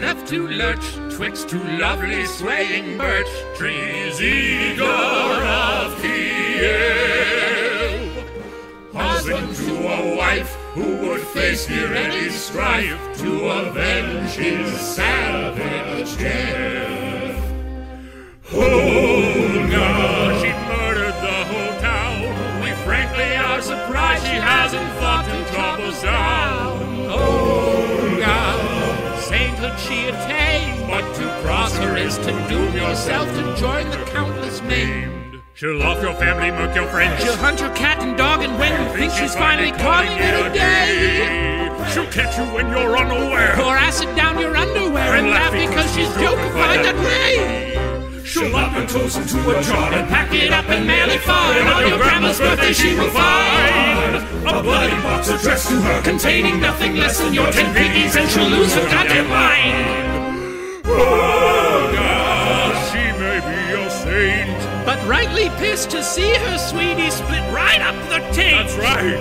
left to lurch twixt two lovely swaying birch trees, eager of heel. Husband to a wife who would face here any strife to avenge his savage death. OLGA, she murdered the whole town. We frankly are surprised she hasn't fought to drop us down. OLGA, sainthood she attained, but to cross her is to doom yourself to join the countless maimed. She'll off your family, murk your friends. She'll hunt your cat and dog, and when you think she's finally calling it a day, she'll catch you when you're unaware, pour acid down your underwear, and laugh because she's jokified that way. She'll lock your toes into a jar and pack it up and mail it far, and on your grandma's birthday she will find a bloody box addressed to her, containing nothing less than your 10 piggies, and she'll lose her goddamn mind. OLGA, she may be a saint, but rightly pissed to see her sweetie split right up the taint. That's right.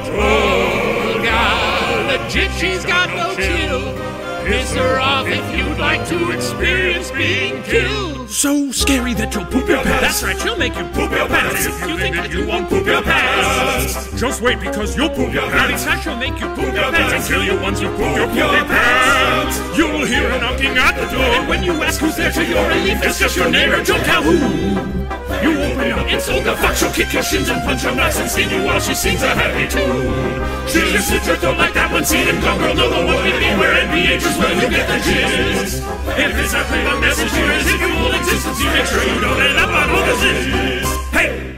OLGA, legit, she's got no chill. Piss her off if you'd like to experience being killed. So scary that you'll poop your pants. That's right, she'll make you poop your pants. If you think that you won't poop your pants, just wait, because you'll poop your pants. Besides, she'll make you poop your pants and kill you once you poop your pants. You'll hear a knocking at the door, and when you ask who's there, to your relief, it's just your neighbor Joe Calhoun. You open your insult the fuck, she'll kick your shins and punch your nuts and sting you while she sings a happy tune. She'll just slit your throat like that one scene in Go Girl, know the one we mean, where NPH is where you get the gist. If it's not clear, the message here is if you will existence, you make sure you don't end up on OLGA's. Hey!